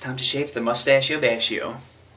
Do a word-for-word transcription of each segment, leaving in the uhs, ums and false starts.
Time to shave the Mustachio Bashio.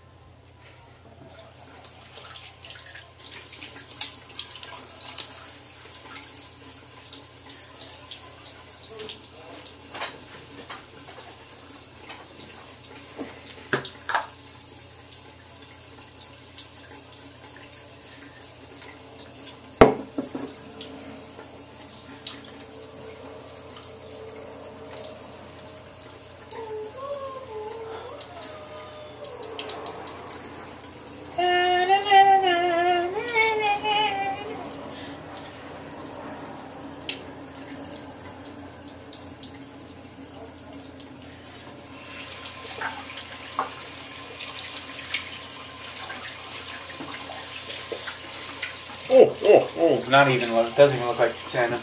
Oh, oh, oh, not even look, doesn't even look like salmon.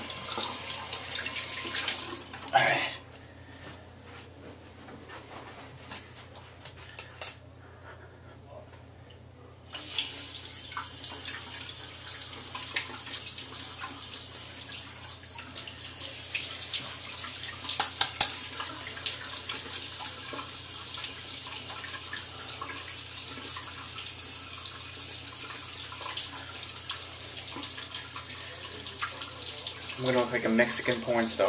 Alright. I'm gonna look like a Mexican porn star.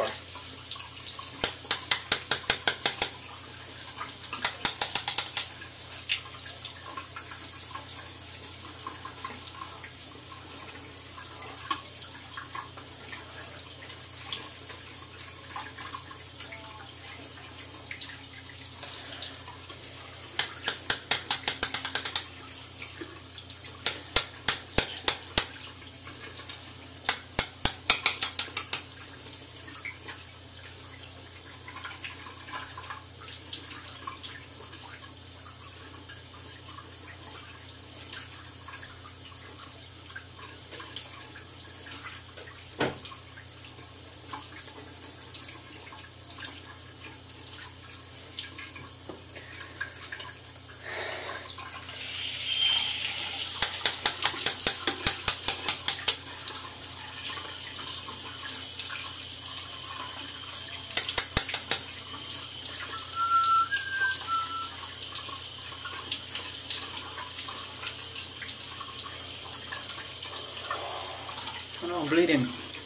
Oh no, I'm bleeding.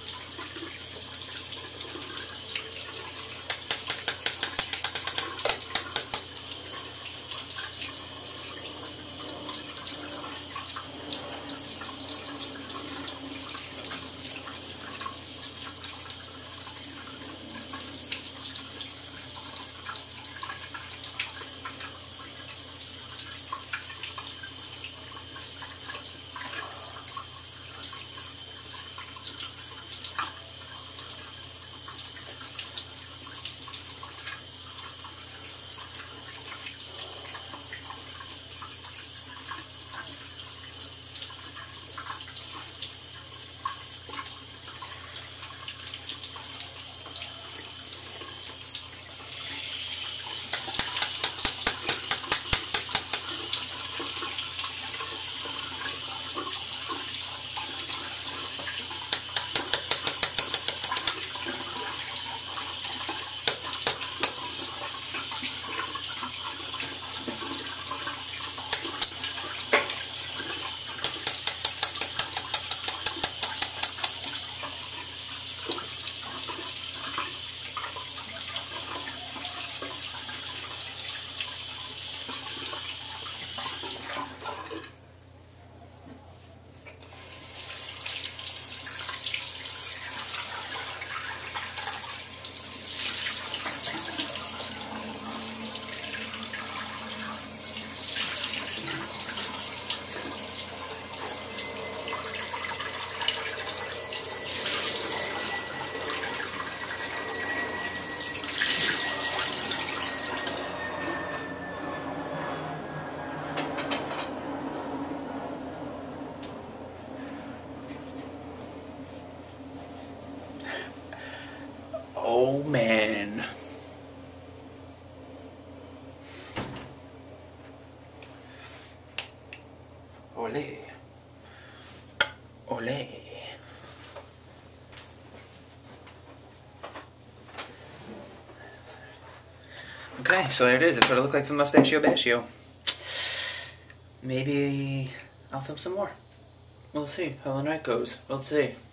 Oh man. Ole. Ole. Okay, so there it is. That's what it looked like from Mustachio Bashio. Maybe I'll film some more. We'll see how the night goes. We'll see.